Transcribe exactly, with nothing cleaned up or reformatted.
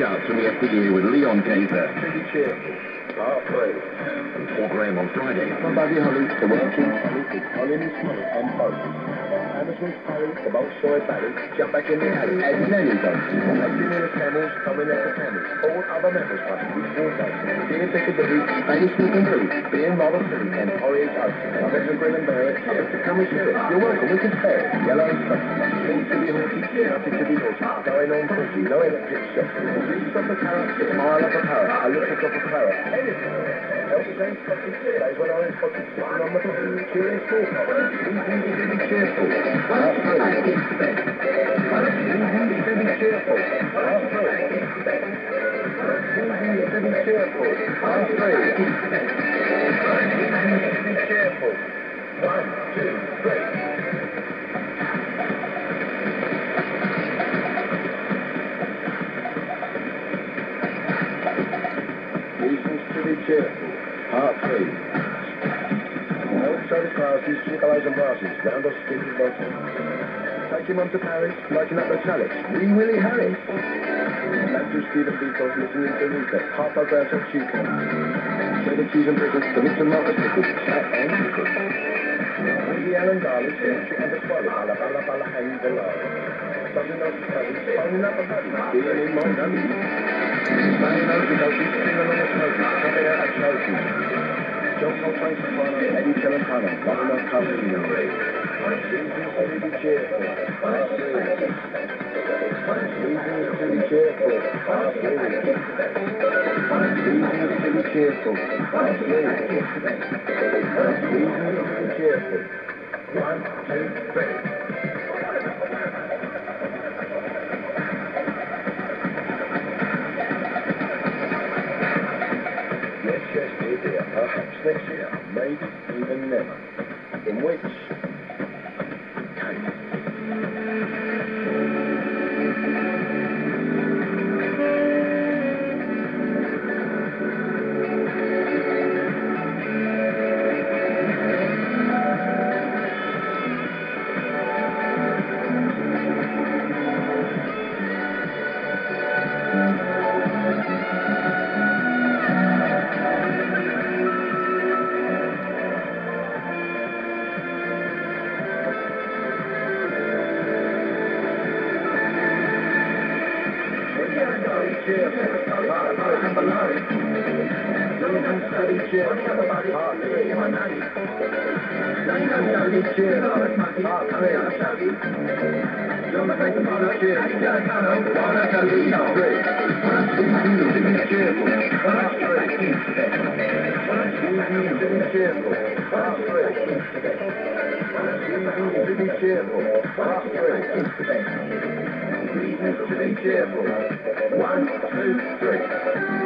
Shouts from the F D A with Leon Kaiser. Pretty cheerful. Part three. And Paul Graham on Friday. My buddy Holly, the working Holly, is Holly and Smolly and Bones. Hammersmith Parry, the Bolshoi Barry, jump back in the alley, as nanny does. Acting in the camels, coming at the camels. All other members must be water. Dear Piccadilly, Fanny Smith and Blue, being rather silly, and Horry and Oak. I bet the Grin and Barrett, here to come and share it. You're welcome, we can spare it. Yellow and Stuff, things to be haughty, nothing to be naughty. Going on pretty, no electric shock. Reach up a carrot, a mile up a parrot, a little drop of claret. Anything. Help the same fucking days when I was fucking sitting on the phone. Cheering small power. Easy to be cheerful. Last three. Easy to be cheerful. Last three. Easy to be cheerful. Last three. Easy to be cheerful. One, two, three. Reasons to be cheerful. Part three. Outside classes, chicolos and brasses, round or sticky bottom. Take him on to Paris, lighting up the chalice. Wee Willie Harris. Andrew Stephen Beatles listening to Rita. Half our girls are Chuka. Cheddar cheese and pickles, the Mister Marcus Pickles, Chat and Pickles. Woody Allen Darley, Gentry and the Swallow, Bala Bala Bala Hangs below. Something else is heavy, phoning up a buddy, being in my nutty. Standing over the dope, singing on the smoke, coming out a trophy. John Coltrane Soprano, Eddie Celentano, loving our Carlino. Reasons to be cheerful. Part three. Reasons to be cheerful. Part three. Reasons to be cheerful. Part three. Reasons to be cheerful. One, two, three. Yes, yes, dear, dear. Perhaps next year, maybe even never. In which Reasons to be cheerful. One, two, three.